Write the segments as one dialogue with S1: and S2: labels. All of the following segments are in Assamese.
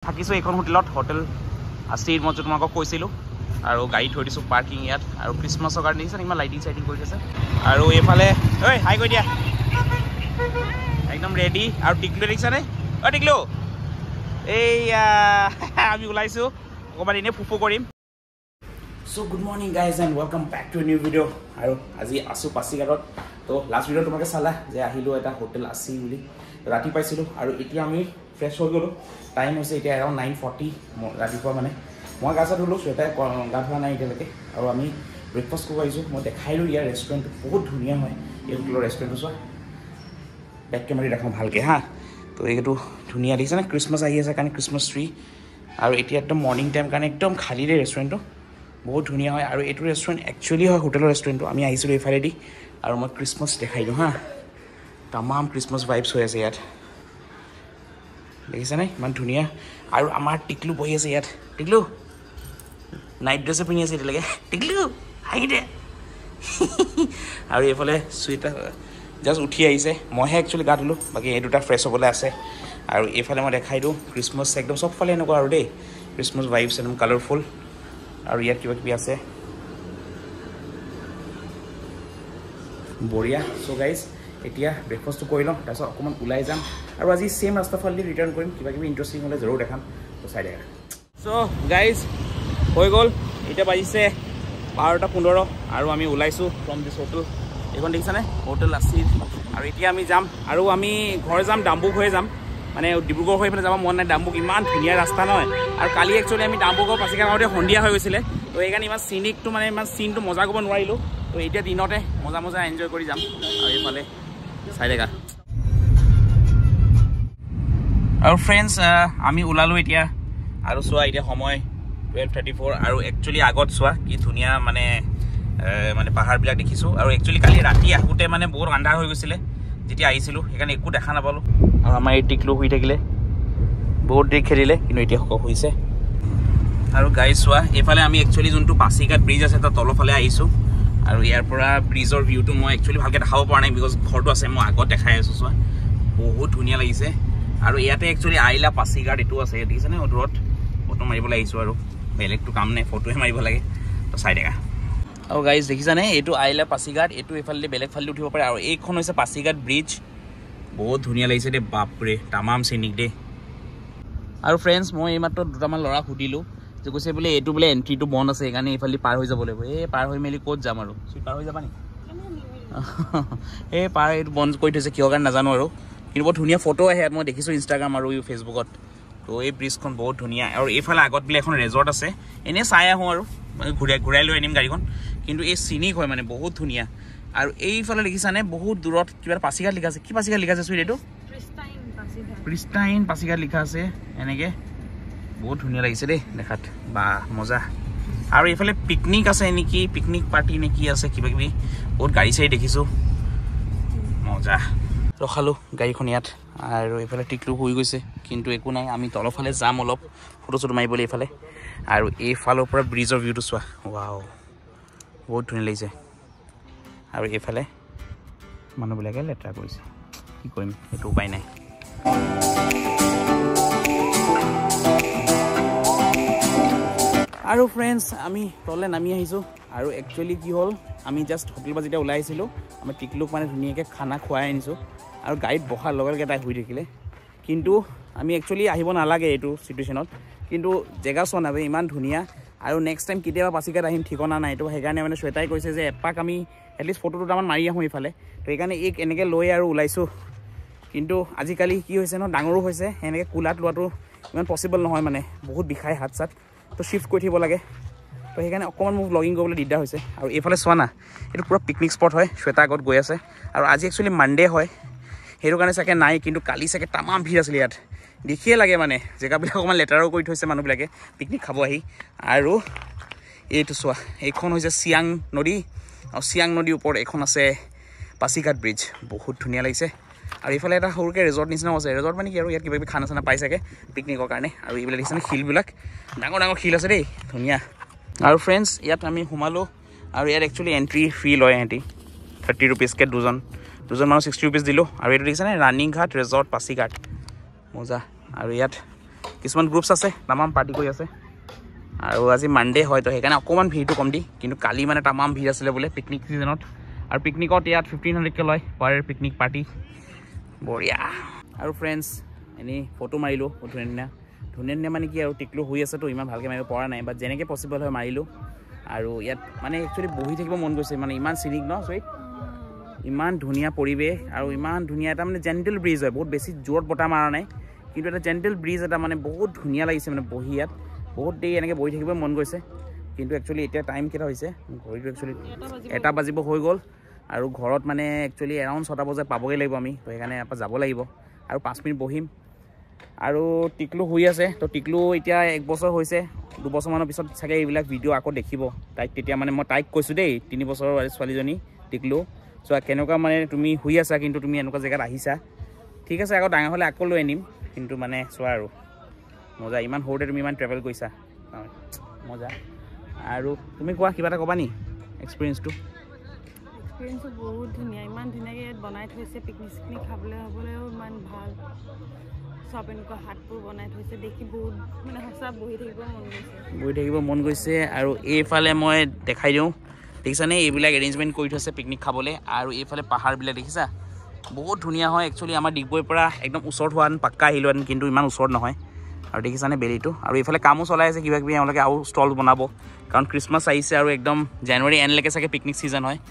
S1: থাকিছো এইখন হোটেলত হোটেল আছিল মই তোমাক কৈছিলো আৰু গাড়ী থৈ দিছো পাৰ্কিং ইয়াত আৰু ক্ৰিসমাছৰ কাৰণে দিছে ইমান লাইটিং সাইটিং কৰি আছে আৰু এফালে ঐ হাই কৈ দিয়া একদম ৰেডি আৰু টিকলু দেখিছানে ঐ টিকলু এই আমি ওলাইছো অকমান এনে ফুফু কৰিম So good morning guys and welcome back to a new video আৰু আজি আছো পাছিঘাটত তো লাষ্ট ভিডিও তোমাকে চালা যে আহিলো এটা হোটেল আছে বুলি ৰাতি পাইছিলো আৰু এতিয়া আমি ফ্ৰেশ হৈ গলো টাইম হৈছে এতিয়া around 9:40 ৰাতিপুৱা মানে মই গাছা ধুলো সেটা গা ধোৱা নাই এতিয়ালৈকে আৰু আমি ব্ৰেকফাষ্ট কৰিব আহিছো মই দেখাইলো ইয়াৰ ৰেষ্টুৰেণ্ট বহুত ধুনীয়া হয় এই হোটেলৰ ৰেষ্টুৰেণ্ট চোৱা বেক কেমেৰা দেখাম ভালকে হা তো এইটো ধুনীয়া দেখিছে না ক্ৰিসমাছ আহি আছে কাৰণে ক্ৰিসমাছ ট্ৰী আৰু এতিয়া একদম মৰ্নিং টাইম কাৰণে একদম খালী ৰে ৰেষ্টুৰেণ্টটো বহুত ধুনীয়া হয় আৰু এইটো ৰেষ্টুৰেণ্ট একচুৱেলি হয় হোটেলৰ ৰেষ্টুৰেণ্টটো আমি আহিছিলোঁ এইফালেদি আৰু মই ক্ৰিসমাছ দেখাই দিওঁ হা তামাম ক্ৰিসমাছ ভাইবছ হৈ আছে ইয়াত দেখিছেনে ইমান ধুনীয়া আৰু আমাৰ টিকলু বহি আছে ইয়াত টিকলু নাইট ড্ৰেছে পিন্ধি আছে এতিয়ালৈকে টিকলু হাই দে আৰু এইফালে চুইটাৰ জাষ্ট উঠি আহিছে মইহে একচুৱেলি গা ধুলোঁ বাকী এই দুটা ফ্ৰেছ হ'বলৈ আছে আৰু এইফালে মই দেখাই দিওঁ ক্ৰিসমাছ একদম চবফালে এনেকুৱা আৰু দেই ক্ৰিসমাছ ভাইবছ একদম কালাৰফুল আৰু ইয়াত কিবা কিবি আছে বঢ়িয়া সো গাইজ এতিয়া ব্ৰেকফাষ্টটো কৰি লওঁ তাৰপিছত অকণমান ওলাই যাম আৰু আজি সেম ৰাস্তা ফালেদি ৰিটাৰ্ণ কৰিম কিবা কিবি ইণ্টাৰেষ্টিং হ'লে জৰুৰ দেখাম তো চাই দেখা সো গাইজ হৈ গ'ল এতিয়া বাজিছে 12:15 আৰু আমি ওলাইছোঁ ফ্ৰম দিছ হোটেল এইখন দেখিছানে হোটেল আছিল আৰু এতিয়া আমি যাম আৰু আমি ঘৰ যাম ডাম্বুক হৈ যাম মানে ডিব্ৰুগড় হৈ পেলাই যাব মন নাই ডাম্বুক ইমান ধুনীয়া ৰাস্তা নহয় আৰু কালি একচুৱেলি আমি ডাম্বুকৰ পাছিঘাট গাঁৱতে সন্ধিয়া হৈ গৈছিলে তো এইকাৰণে ইমান চিনিকটো মানে ইমান চিনটো মজা কৰিব নোৱাৰিলোঁ তো এতিয়া দিনতে মজা এনজয় কৰি যাম আৰু এইফালে চাই দেখা আৰু ফ্ৰেণ্ডছ আমি ওলালোঁ এতিয়া আৰু চোৱা এতিয়া সময় 12:34 আৰু একচুৱেলি আগত চোৱা কি ধুনীয়া মানে পাহাৰবিলাক দেখিছোঁ আৰু একচুৱেলি কালি ৰাতি আহোঁতে মানে বহুত আন্ধাৰ হৈ গৈছিলে যেতিয়া আহিছিলোঁ সেইকাৰণে একো দেখা নাপালোঁ আৰু আমাৰ এই টিকলু শুই থাকিলে বহুত দেৰি খেলিলে কিন্তু এতিয়া হৈছে আৰু গাইজ চোৱা এইফালে আমি একচুৱেলি যোনটো পাছিঘাট ব্ৰিজ আছে তাৰ তলফালে আহিছোঁ আৰু ইয়াৰ পৰা ব্ৰিজৰ ভিউটো মই একচুৱেলি ভালকৈ দেখাব পৰা নাই বিকজ ঘৰটো আছে মই আগত দেখাই আছোঁ চোৱা বহুত ধুনীয়া লাগিছে আৰু ইয়াতে একচুৱেলি আইলা পাছিঘাট এইটো আছে দেখিছেনে দূৰত ফটো মাৰিবলৈ আহিছোঁ আৰু বেলেগটো কাম নাই ফটোহে মাৰিব লাগে তো চাই দেখা আৰু গাইজ দেখিছানে এইটো আইলা পাছিঘাট এইটো এইফালে বেলেগ ফালে উঠিব পাৰে আৰু এইখন হৈছে পাছিঘাট ব্ৰিজ বহুত ধুনীয়া লাগিছে দেই বাপৰে তামাম চিনিক দেই আৰু ফ্ৰেণ্ডছ মই এইমাত্ৰ দুটামান ল'ৰা সুধিলোঁ যে কৈছে বোলে এইটো বোলে এণ্ট্ৰিটো বন্ধ আছে সেইকাৰণে এইফালে পাৰ হৈ যাব লাগিব এই পাৰ হৈ মেলি ক'ত যাম আৰু পাৰ হৈ যাবা নেকি এই পাৰ এইটো বন্ধ কৰি থৈছে কিয় কাৰণে নাজানো আৰু কিন্তু বহুত ধুনীয়া ফটো আহে মই দেখিছোঁ ইনষ্টাগ্ৰাম আৰু ফেচবুকত তো এই ব্ৰিজখন বহুত ধুনীয়া আৰু এইফালে আগত বোলে এখন ৰেজৰ্ট আছে এনেই চাই আহোঁ আৰু ঘূৰাই লৈ আনিম গাড়ীখন কিন্তু এই চিনিক হয় মানে বহুত ধুনীয়া আৰু এইফালে দেখিছানে বহুত দূৰত কিবা পাছিঘাট লিখা আছে কি পাছিঘাট লিখা আছে চুইট এইটো প্ৰিষ্টাইন পাছিঘাট লিখা আছে এনেকৈ বহুত ধুনীয়া লাগিছে দেই দেখাত বা মজা আৰু এইফালে পিকনিক আছে নেকি পিকনিক পাৰ্টি নে কি আছে কিবা কিবি বহুত গাড়ী চাড়ী দেখিছোঁ মজা ৰখালোঁ গাড়ীখন ইয়াত আৰু এইফালে টিকলু শুই গৈছে কিন্তু একো নাই আমি তলফালে যাম অলপ ফটো চটো মাৰিবলৈ এইফালে আৰু এইফালৰ পৰা ব্ৰিজৰ ভিউটো চোৱা ৱাও বহুত ধুনীয়া লাগিছে আৰু এইফালে মানুহবিলাকে লেতেৰা কৰিছে কি কৰিম সেইটো উপায় নাই আৰু ফ্ৰেণ্ডছ আমি তললৈ নামি আহিছোঁ আৰু একচুৱেলি কি হ'ল আমি জাষ্ট হোটেলৰ পৰা যেতিয়া ওলাই আহিছিলোঁ আমি টিকলুক মানে ধুনীয়াকৈ খানা খুৱাই আনিছোঁ আৰু গাড়ীত বহাৰ লগে লগে তাই শুই থাকিলে কিন্তু আমি একচুৱেলি আহিব নালাগে এইটো চিটুৱেশ্যনত কিন্তু জেগা চোৱা নাপায় ইমান ধুনীয়া আৰু নেক্সট টাইম কেতিয়াবা পাছিঘাট আহিম ঠিকনা নাই তো সেইকাৰণে মানে শ্বেতাই কৈছে যে এপাক আমি এটলিষ্ট ফটো দুটামান মাৰি আহোঁ এইফালে তো সেইকাৰণে এই এনেকৈ লৈ আৰু ওলাইছোঁ কিন্তু আজিকালি কি হৈছে ন ডাঙৰো হৈছে এনেকৈ কোলাত লোৱাটো ইমান পচিবল নহয় মানে বহুত বিষায় হাত চাত তো শ্বিফ্ট কৰি থাকিব লাগে তো সেইকাৰণে অকণমান মোক ব্লগিং কৰিবলৈ দিগদাৰ হৈছে আৰু এইফালে চোৱা না এইটো পূৰা পিকনিক স্পট হয় শ্বেতা আগত গৈ আছে আৰু আজি একচুৱেলি মানডে হয় সেইটো কাৰণে চাগে নাই কিন্তু কালি চাগে তামাম ভিৰ আছিলে ইয়াত দেখিয়ে লাগে মানে জেগাবিলাক অকণমান লেতেৰাও কৰি থৈছে মানুহবিলাকে পিকনিক খাব আহি আৰু এইটো চোৱা এইখন হৈছে চিয়াং নদী আৰু চিয়াং নদীৰ ওপৰত এখন আছে পাছিঘাট ব্ৰিজ বহুত ধুনীয়া লাগিছে আৰু এইফালে এটা সৰুকৈ ৰিজৰ্ট নিচিনাও আছে ৰিজৰ্ট মানে কি আৰু ইয়াত কিবা কিবি খানা চানা পাই চাগে পিকনিকৰ কাৰণে আৰু এইবিলাক দেখিছেনে শিলবিলাক ডাঙৰ শিল আছে দেই ধুনীয়া আৰু ফ্ৰেণ্ডছ ইয়াত আমি সোমালোঁ আৰু ইয়াত একচুৱেলি এণ্ট্ৰি ফ্ৰী লয় সিহঁতি 30 rupeesকৈ দুজন মানুহ 60 rupees দিলোঁ আৰু এইটো দেখিছেনে ৰানিং ঘাট ৰিজৰ্ট পাছিঘাট মজা আৰু ইয়াত কিছুমান গ্ৰুপছ আছে তামাম পাৰ্টি কৰি আছে আৰু আজি মানডে হয় তো সেইকাৰণে অকণমান ভিৰটো কম দি কিন্তু কালি মানে তামাম ভিৰ আছিলে বোলে পিকনিক ছিজনত আৰু পিকনিকত ইয়াত 1500কৈ লয় পাৰ পিকনিক পাৰ্টি বঢ়িয়া আৰু ফ্ৰেণ্ডছ এনেই ফটো মাৰিলোঁ ধুনীয়া ধুনীয়া মানে কি আৰু টিকলো শুই আছেতো ইমান ভালকৈ মাৰিব পৰা নাই বাট যেনেকৈ পচিবল হয় মাৰিলোঁ আৰু ইয়াত মানে একচুৱেলি বহি থাকিব মন গৈছে মানে ইমান চিনিক ন চুইট ইমান ধুনীয়া পৰিৱেশ আৰু ইমান ধুনীয়া এটা মানে জেণ্টেল ব্ৰিজ হয় বহুত বেছি জোৰত বতাহ মাৰা নাই কিন্তু এটা জেণ্টেল ব্ৰিজ এটা মানে বহুত ধুনীয়া লাগিছে মানে বহি ইয়াত বহুত দেৰি এনেকৈ বহি থাকিব মন গৈছে কিন্তু একচুৱেলি এতিয়া টাইম কেইটা হৈছে ঘড়ীটো একচুৱেলি 1 বাজিব হৈ গ'ল আৰু ঘৰত মানে একচুৱেলি এৰাউণ্ড 6টা বজাত পাবগৈ লাগিব আমি তো সেইকাৰণে ইয়াৰ পৰা যাব লাগিব আৰু 5 মিনিট বহিম আৰু টিকলু শুই আছে তো টিকলু এতিয়া 1 বছৰ হৈছে 2 বছৰমানৰ পিছত চাগে এইবিলাক ভিডিঅ' আকৌ দেখিব তাইক তেতিয়া মানে মই তাইক কৈছোঁ দেই 3 বছৰৰ ছোৱালীজনী টিকলু চ' কেনেকুৱা মানে তুমি শুই আছা কিন্তু তুমি এনেকুৱা জেগাত আহিছা ঠিক আছে আকৌ ডাঙৰ হ'লে আকৌ লৈ আনিম কিন্তু মানে চোৱা আৰু মজা ইমান সৰুতে তুমি ইমান ট্ৰেভেল কৰিছা মজা আৰু তুমি কোৱা কিবা এটা ক'বা নি এক্সপিৰিয়েঞ্চটো
S2: বহুত ধুনীয়া ইমান ধুনীয়াকৈ ইয়াত বনাই থৈছে পিকনিক খাবলৈ হ'বলৈও ইমান ভাল চব এনেকুৱা হাতবোৰ বনাই থৈছে দেখি বহুত মানে সঁচা বহি থাকিব মন গৈছে আৰু
S1: এইফালে মই দেখাই দিওঁ দেখিছানে এইবিলাক এৰেঞ্জমেণ্ট কৰি থৈছে পিকনিক খাবলৈ আৰু এইফালে পাহাৰবিলাক দেখিছা বহুত ধুনীয়া হয় একচুৱেলি আমাৰ ডিগবৈৰ পৰা একদম ওচৰত হোৱা পাক্কা আহিলোহেঁতেন কিন্তু ইমান ওচৰত নহয় আৰু দেখিছানে বেলিটো আৰু এইফালে কামো চলাই আছে কিবা কিবি এওঁলোকে আৰু ষ্টল বনাব কাৰণ খ্ৰীষ্টমাছ আহিছে আৰু একদম জানুৱাৰী এণ্ডলৈকে চাগে পিকনিক ছিজন হয়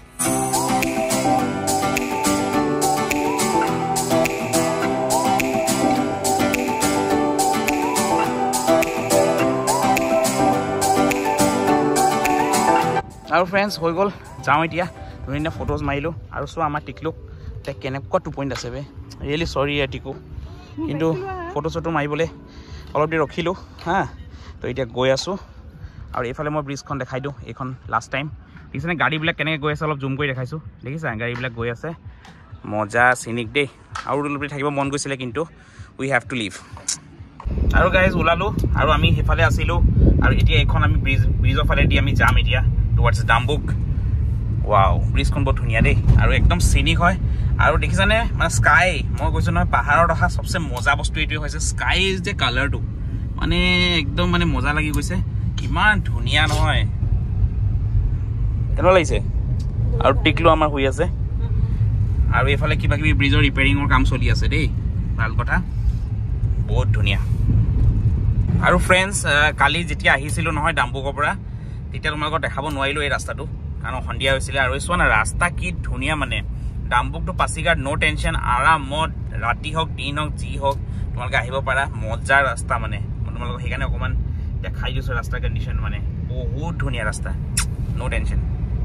S1: আৰু ফ্ৰেণ্ডছ হৈ গ'ল যাওঁ এতিয়া ধুনীয়া ফটোজ মাৰিলোঁ আৰু চোৱা আমাৰ টিকলুক তাই কেনেকুৱা 2 পইণ্ট আছে বে ৰিয়েলি চৰি টিকু কিন্তু ফটো চটো মাৰিবলৈ অলপ দেৰি ৰখিলোঁ হা তো এতিয়া গৈ আছোঁ আৰু এইফালে মই ব্ৰিজখন দেখাই দিওঁ এইখন লাষ্ট টাইম দেখিছেনে গাড়ীবিলাক কেনেকৈ গৈ আছে অলপ জুম কৰি দেখাইছোঁ দেখিছা গাড়ীবিলাক গৈ আছে মজা চিনিক দেই আৰু অলপ দেৰি থাকিব মন গৈছিলে কিন্তু উই হেভ টু লিভ আৰু গাইজ ওলালোঁ আৰু আমি সেইফালে আছিলোঁ আৰু এতিয়া এইখন আমি ব্ৰিজৰ ফালেদি আমি যাম এতিয়া টুৱাৰ্ডছ ডাম্বুক ৱাও ব্ৰিজখন বহুত ধুনীয়া দেই আৰু একদম চিনিক হয় আৰু দেখিছানে মানে স্কাই মই কৈছোঁ নহয় পাহাৰত অহা চবচে মজা বস্তু এইটোৱে হৈছে স্কাই যে কালাৰটো মানে একদম মানে মজা লাগি গৈছে ইমান ধুনীয়া নহয় কেনেকুৱা লাগিছে আৰু টিকলু আমাৰ শুই আছে আৰু এইফালে কিবা কিবি ব্ৰিজৰ ৰিপেয়াৰিঙৰ কাম চলি আছে দেই ভাল কথা বহুত ধুনীয়া আৰু ফ্ৰেণ্ডছ কালি যেতিয়া আহিছিলোঁ নহয় ডাম্বুকৰ পৰা তেতিয়া তোমালোকক দেখাব নোৱাৰিলোঁ এই ৰাস্তাটো কাৰণ সন্ধিয়া হৈছিলে আৰু চোৱা না ৰাস্তা কি ধুনীয়া মানে Dambuk to Pasighat no' tension আৰামত ৰাতি হওক দিন হওক যি হওক তোমালোকে আহিব পাৰা মজাৰ ৰাস্তা মানে মই তোমালোকক সেইকাৰণে অকণমান দেখাই দিছোঁ ৰাস্তাৰ কণ্ডিশ্যন মানে বহুত ধুনীয়া ৰাস্তা ন' টেনশ্যন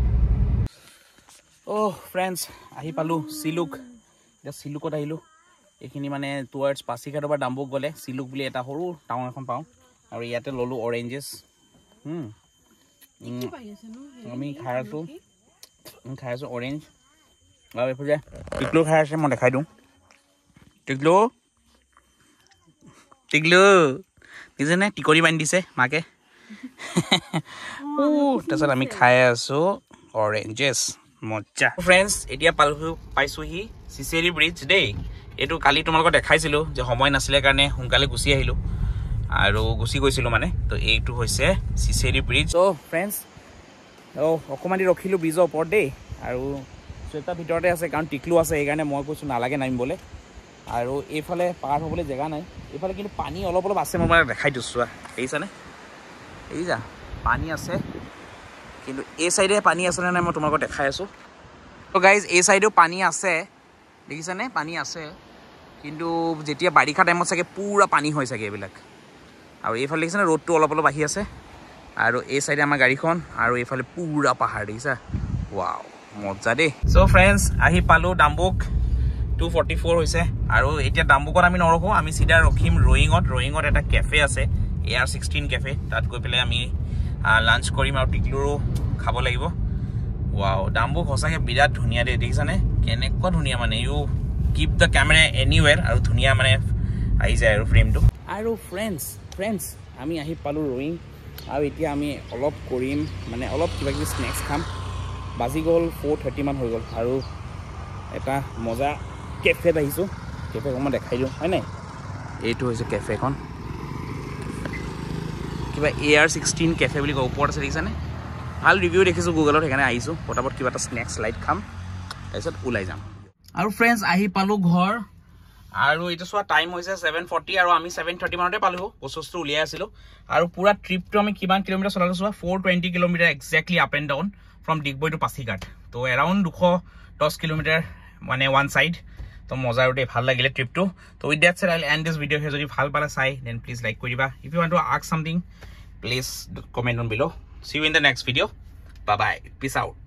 S1: ফ্ৰেণ্ডছ আহি পালোঁ চিলুক এতিয়া চিলুকত আহিলোঁ এইখিনি মানে টুৱাৰ্ডছ পাছিঘাটৰ পৰা ডাম্বুক গ'লে চিলুক বুলি এটা সৰু টাউন এখন পাওঁ আৰু ইয়াতে ল'লোঁ অৰেঞ্জেছ আমি খাই আছোঁ অৰেঞ্জ আৰু এইফালে টিকলু খাই আছে মই দেখাই দিওঁ টিকলু দেখিছেনে টিকৰি বান্ধি দিছে মাকে তাৰপিছত আমি খাই আছোঁ অৰেঞ্জেছ মজা ফ্ৰেণ্ডছ এতিয়া পাইছোঁহি চিচেৰি ব্ৰিজ দেই এইটো কালি তোমালোকক দেখাইছিলোঁ যে সময় নাছিলে কাৰণে সোনকালে গুচি আহিলোঁ আৰু গুচি গৈছিলোঁ মানে তো এইটো হৈছে চিচেৰি ব্ৰিজ ফ্ৰেণ্ডছ অকণমান দেৰি ৰখিলোঁ ব্ৰিজৰ ওপৰত দেই আৰু চুৱেটাৰ ভিতৰতে আছে কাৰণ টিকলু আছে সেইকাৰণে মই কৈছোঁ নালাগে নামিবলৈ আৰু এইফালে পাৰ হ'বলৈ জেগা নাই এইফালে কিন্তু পানী অলপ অলপ আছে মই মানে দেখাই দিছোঁ চোৱা দেখিছানে দেখিছা পানী আছে কিন্তু এই চাইডে পানী আছেনে নাই মই তোমালোকক দেখাই আছোঁ তো গাইজ এই চাইডেও পানী আছে দেখিছানে পানী আছে কিন্তু যেতিয়া বাৰিষা টাইমত চাগে পূৰা পানী হয় চাগে এইবিলাক আৰু এইফালে দেখিছেনে ৰ'দটো অলপ অলপ আহি আছে আৰু এই চাইডে আমাৰ গাড়ীখন আৰু এইফালে পূৰা পাহাৰ দেখিছা ৱাও মজা দেই চ' ফ্ৰেণ্ডছ আহি পালোঁ ডাম্বুক 2:44 হৈছে আৰু এতিয়া ডাম্বুকত আমি নৰখোঁ আমি চিধা ৰখিম ৰয়িঙত এটা কেফে আছে AR16 কেফে তাত গৈ পেলাই আমি লাঞ্চ কৰিম আৰু টিকলুৰো খাব লাগিব ৱাও ডাম্বুক সঁচাকৈ বিৰাট ধুনীয়া দেই দেখিছানে কেনেকুৱা ধুনীয়া মানে you keep the camera anywhere আৰু ধুনীয়া মানে আহি যায় আৰু ফ্ৰেমটো আৰু ফ্ৰেণ্ডছ আমি আহি পালোঁ ৰয়িং আৰু এতিয়া আমি অলপ কৰিম মানে অলপ কিবা কিবি স্নেক্স খাম বাজি গ'ল 4:30 মান হৈ গ'ল আৰু এটা মজা কেফেত আহিছোঁ কেফেখন মই দেখাই দিওঁ হয় নাই এইটো হৈছে কেফেখন কিবা AR16 কেফে বুলি কয় ওপৰত আছে দেখিছানে ভাল ৰিভিউ দেখিছোঁ গুগলত সেইকাৰণে আহিছোঁ পটাপট কিবা এটা স্নেক্স লাইট খাম তাৰপিছত ওলাই যাম আৰু ফ্ৰেণ্ডছ আহি পালোঁ ঘৰ আৰু এইটো চোৱা টাইম হৈছে 7:40 আৰু আমি 7:30 মানতে পালোঁ বস্তু উলিয়াই আছিলোঁ আৰু পুৰা ট্ৰিপটো আমি কিমান কিলোমিটাৰ চলালোঁ চোৱা 420 kilometre exactly up and down from Digboi to Pasighat তো এৰাউণ্ড 210 কিলোমিটাৰ মানে ওৱান ছাইড তো মজা আৰু দেই ভাল লাগিলে ট্ৰিপটো তো with that said I will end this video' here যদি ভাল পালে চাই দেন প্লিজ লাইক কৰি দিবা if you want to ask something please comment on below see you in the next video bye bye peace out